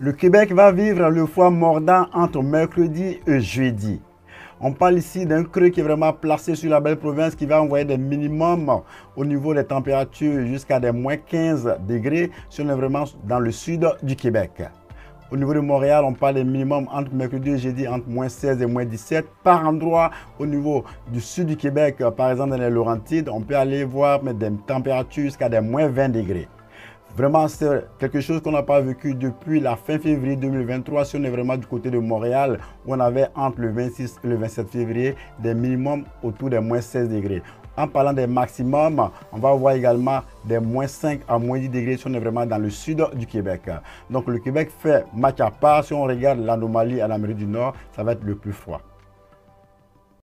Le Québec va vivre le froid mordant entre mercredi et jeudi. On parle ici d'un creux qui est vraiment placé sur la belle province qui va envoyer des minimums au niveau des températures jusqu'à des moins 15 degrés si on est vraiment dans le sud du Québec. Au niveau de Montréal, on parle des minimums entre mercredi et jeudi entre moins 16 et moins 17. Par endroit, au niveau du sud du Québec, par exemple dans les Laurentides, on peut aller voir des températures jusqu'à des moins 20 degrés. Vraiment, c'est quelque chose qu'on n'a pas vécu depuis la fin février 2023. Si on est vraiment du côté de Montréal, où on avait entre le 26 et le 27 février des minimums autour des moins 16 degrés. En parlant des maximums, on va voir également des moins 5 à moins 10 degrés si on est vraiment dans le sud du Québec. Donc le Québec fait match à part. Si on regarde l'anomalie à l'Amérique du Nord, ça va être le plus froid.